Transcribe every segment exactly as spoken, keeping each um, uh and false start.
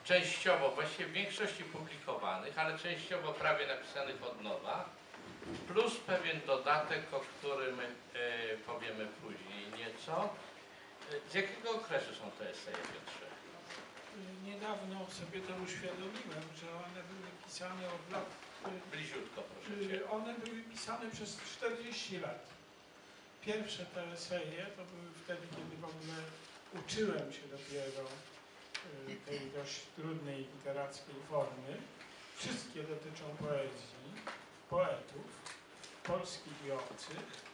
częściowo, właściwie w większości publikowanych, ale częściowo prawie napisanych od nowa, plus pewien dodatek, o którym e, powiemy później nieco. Z jakiego okresu są te eseje, Piotrze? Niedawno sobie to uświadomiłem, że one były pisane od lat... Bliziutko, proszę Cię. One były pisane przez czterdzieści lat. Pierwsze te eseje to były wtedy, kiedy w ogóle uczyłem się dopiero tej dość trudnej literackiej formy. Wszystkie dotyczą poezji, poetów, polskich i obcych.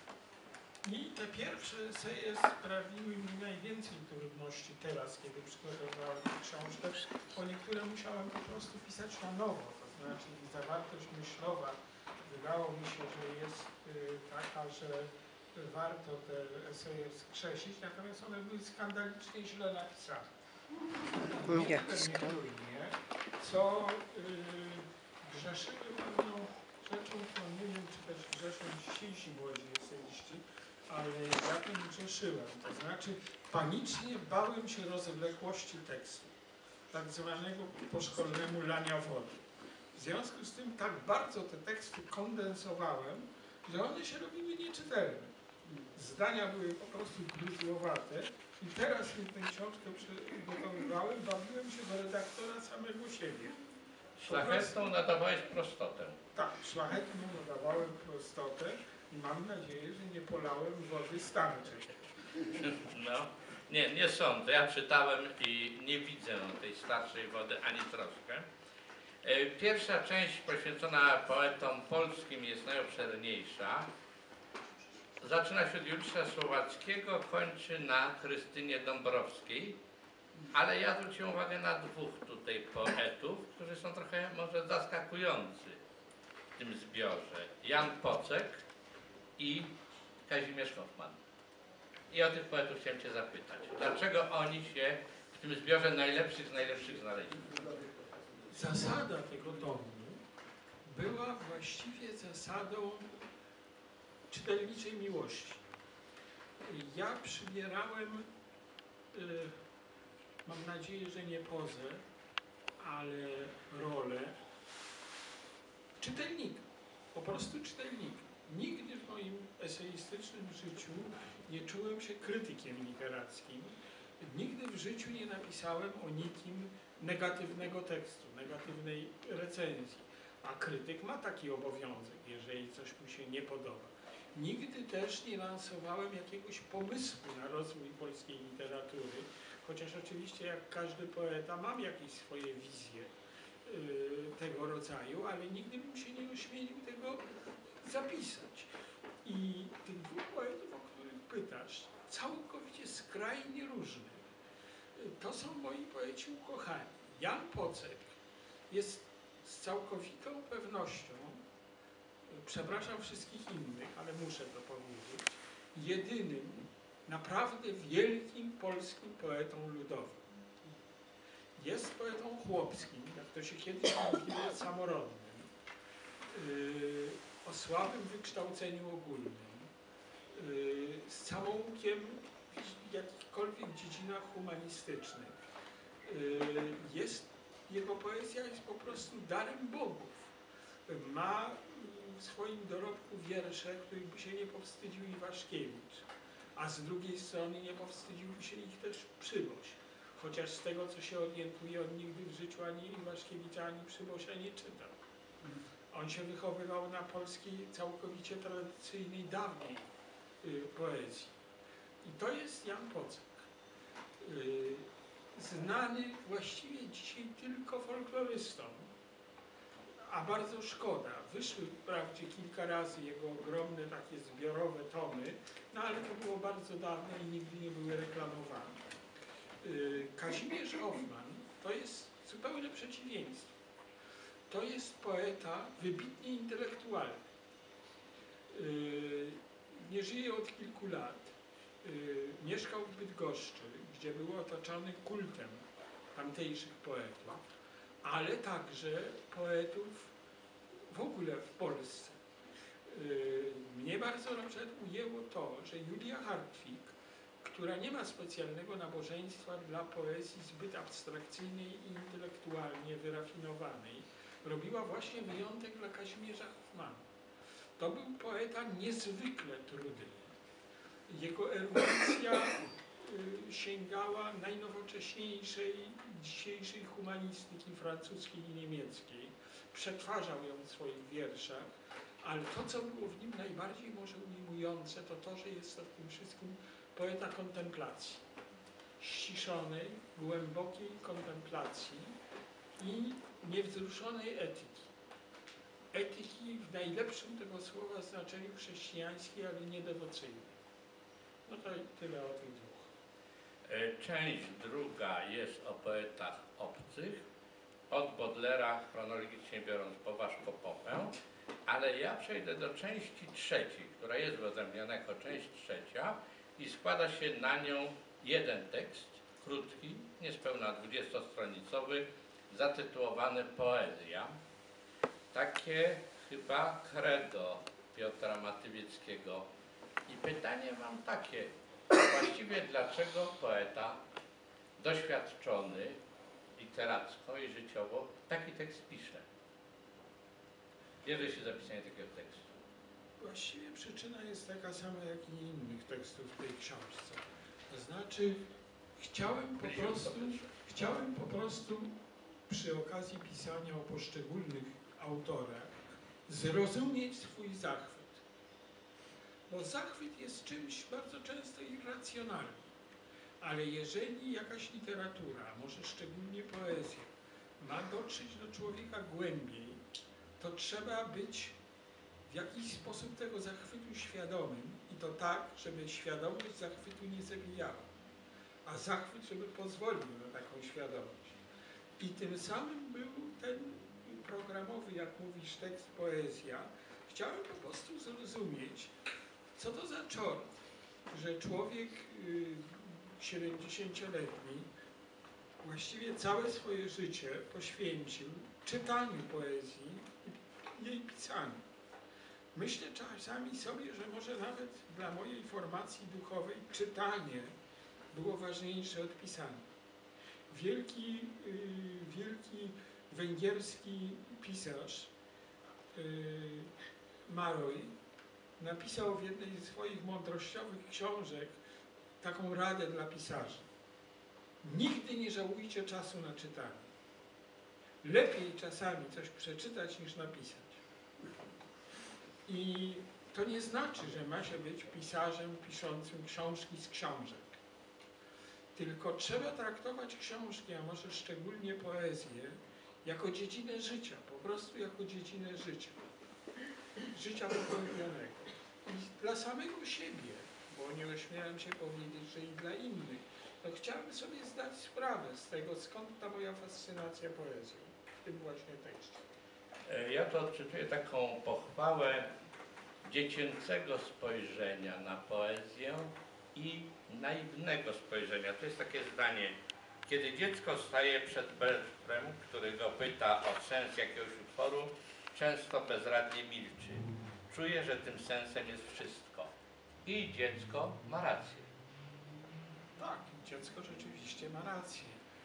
I te pierwsze eseje sprawiły mi najwięcej trudności teraz, kiedy przygotowywałem tę książkę, bo niektóre musiałem po prostu pisać na nowo. To znaczy zawartość myślowa wydało mi się, że jest taka, że warto te eseje wskrzesić, natomiast one były skandalicznie źle napisane. Nie tyle nie, co yy, grzeszyły pewną rzeczą, którą nie wiem, czy też grzeszą dzisiejsi młodzi eseiści, ale ja tym grzeszyłem. To znaczy panicznie bałem się rozwlekłości tekstu, tak zwanego po szkolnemu lania wody. W związku z tym tak bardzo te teksty kondensowałem, że one się robiły nieczytelne. Zdania były po prostu gruzłowate i teraz, kiedy tę książkę przygotowywałem, bawiłem się do redaktora samego siebie. Szlachetną nadawałeś prostotę. Tak, szlachetną nadawałem prostotę i mam nadzieję, że nie polałem wody stanczej. No, nie, nie sądzę. Ja czytałem i nie widzę tej starszej wody ani troszkę. Pierwsza część poświęcona poetom polskim jest najobszerniejsza. Zaczyna się od Juliusza Słowackiego, kończy na Krystynie Dąbrowskiej, ale ja zwróciłem uwagę na dwóch tutaj poetów, którzy są trochę może zaskakujący w tym zbiorze. Jan Pocek i Kazimierz Hoffman. I o tych poetów chciałem Cię zapytać. Dlaczego oni się w tym zbiorze najlepszych z najlepszych znaleźli? Zasada tego tomu była właściwie zasadą czytelniczej miłości. Ja przybierałem, y, mam nadzieję, że nie pozę, ale rolę czytelnika, po prostu czytelnika. Nigdy w moim eseistycznym życiu nie czułem się krytykiem literackim. Nigdy w życiu nie napisałem o nikim negatywnego tekstu, negatywnej recenzji. A krytyk ma taki obowiązek, jeżeli coś mu się nie podoba. Nigdy też nie lansowałem jakiegoś pomysłu na rozwój polskiej literatury, chociaż oczywiście jak każdy poeta mam jakieś swoje wizje yy, tego rodzaju, ale nigdy bym się nie ośmielił tego zapisać. I tych dwóch poetów, o których pytasz, całkowicie skrajnie różnych, to są moi poeci ukochani. Jan Pocek jest z całkowitą pewnością, przepraszam wszystkich innych, ale muszę to powiedzieć, jedynym naprawdę wielkim polskim poetą ludowym. Jest poetą chłopskim, jak to się kiedyś mówiło, samorodnym, yy, o słabym wykształceniu ogólnym, yy, z całunkiem w jakichkolwiek dziedzinach humanistycznych. Yy, jest, jego poezja jest po prostu darem bogów. Ma w swoim dorobku wiersze, których by się nie powstydził Iwaszkiewicz, a z drugiej strony nie powstydziłby się ich też Przyboś. Chociaż z tego, co się orientuje, on nigdy w życiu ani Iwaszkiewicza, ani Przybosia nie czytał. On się wychowywał na polskiej, całkowicie tradycyjnej, dawnej y, poezji. I to jest Jan Pocek. Y, znany właściwie dzisiaj tylko folklorystom. A bardzo szkoda. Wyszły wprawdzie kilka razy jego ogromne takie zbiorowe tomy, no ale to było bardzo dawno i nigdy nie były reklamowane. Yy, Kazimierz Hoffman to jest zupełne przeciwieństwo. To jest poeta wybitnie intelektualny. Yy, nie żyje od kilku lat. Yy, mieszkał w Bydgoszczy, gdzie był otoczony kultem tamtejszych poetów, ale także poetów w ogóle w Polsce. Mnie bardzo na przykład ujęło to, że Julia Hartwig, która nie ma specjalnego nabożeństwa dla poezji zbyt abstrakcyjnej i intelektualnie wyrafinowanej, robiła właśnie wyjątek dla Kazimierza Hoffmana. To był poeta niezwykle trudny. Jego erudycja y, sięgała najnowocześniejszej dzisiejszej humanistyki francuskiej i niemieckiej. Przetwarzał ją w swoich wierszach, ale to, co było w nim najbardziej może ujmujące, to to, że jest to w tym wszystkim poeta kontemplacji. Ściszonej, głębokiej kontemplacji i niewzruszonej etyki. Etyki w najlepszym tego słowa znaczeniu chrześcijańskiej, ale nie dewocyjnej. No to tyle o tych dwóch. Część druga jest o poetach obcych, od Bodlera chronologicznie biorąp po Waszko-Popę, ale ja przejdę do części trzeciej, która jest wyodrębniona jako część trzecia i składa się na nią jeden tekst, krótki, niespełna dwudziestostronicowy, zatytułowany Poezja. Takie chyba credo Piotra Matywieckiego. I pytanie mam takie, właściwie dlaczego poeta doświadczony literacko i życiowo taki tekst pisze? Bierze się zapisanie takiego tekstu. Właściwie przyczyna jest taka sama jak i innych tekstów w tej książce. To znaczy chciałem po prostu, chciałem po prostu przy okazji pisania o poszczególnych autorach zrozumieć swój zachwyt. Bo zachwyt jest czymś bardzo często irracjonalnym. Ale jeżeli jakaś literatura, może szczególnie poezja, ma dotrzeć do człowieka głębiej, to trzeba być w jakiś sposób tego zachwytu świadomym i to tak, żeby świadomość zachwytu nie zabijała, a zachwyt, żeby pozwolił na taką świadomość. I tym samym był ten programowy, jak mówisz, tekst poezja. Chciałem po prostu zrozumieć, co to za czort, że człowiek siedemdziesięcioletni właściwie całe swoje życie poświęcił czytaniu poezji i jej pisaniu. Myślę czasami sobie, że może nawet dla mojej formacji duchowej czytanie było ważniejsze od pisania. Wielki, yy, wielki węgierski pisarz yy, Maroj napisał w jednej ze swoich mądrościowych książek taką radę dla pisarzy. Nigdy nie żałujcie czasu na czytanie. Lepiej czasami coś przeczytać niż napisać. I to nie znaczy, że ma się być pisarzem piszącym książki z książek. Tylko trzeba traktować książki, a może szczególnie poezję, jako dziedzinę życia, po prostu jako dziedzinę życia. Życia pogłębionego. I dla samego siebie, bo nie ośmielam się powiedzieć, że i dla innych, to chciałbym sobie zdać sprawę z tego, skąd ta moja fascynacja poezją, w tym właśnie tekście. Ja to odczytuję taką pochwałę dziecięcego spojrzenia na poezję i naiwnego spojrzenia. To jest takie zdanie, kiedy dziecko staje przed Beltrem, który go pyta o sens jakiegoś utworu, często bezradnie milczy. Czuje, że tym sensem jest wszystko. I dziecko ma rację. Tak, dziecko rzeczywiście ma rację.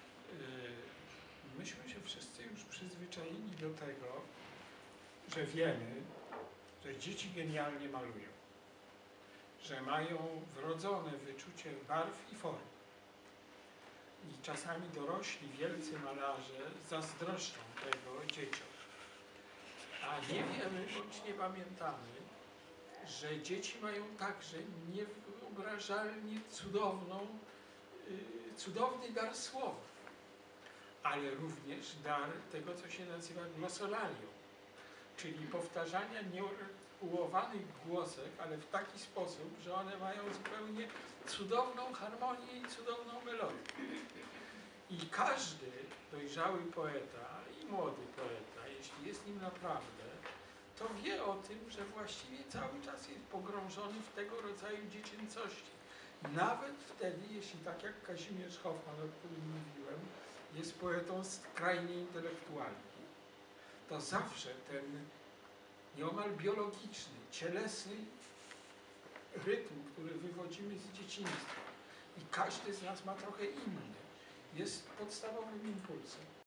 Myśmy się wszyscy już przyzwyczaili do tego, że wiemy, że dzieci genialnie malują, że mają wrodzone wyczucie barw i form. I czasami dorośli, wielcy malarze zazdroszczą tego dzieciom. A nie wiemy, bądź nie pamiętamy, że dzieci mają także niewyobrażalnie cudowną, yy, cudowny dar słowa, ale również dar tego, co się nazywa glosolalią, czyli powtarzania nieuregulowanych głosek, ale w taki sposób, że one mają zupełnie cudowną harmonię i cudowną melodię. I każdy dojrzały poeta i młody poeta, jeśli jest nim naprawdę, to wie o tym, że właściwie cały czas jest pogrążony w tego rodzaju dziecięcości. Nawet wtedy, jeśli tak jak Kazimierz Hoffman, o którym mówiłem, jest poetą skrajnie intelektualnym, to zawsze ten nieomal biologiczny, cielesny rytm, który wywodzimy z dzieciństwa i każdy z nas ma trochę inny, jest podstawowym impulsem.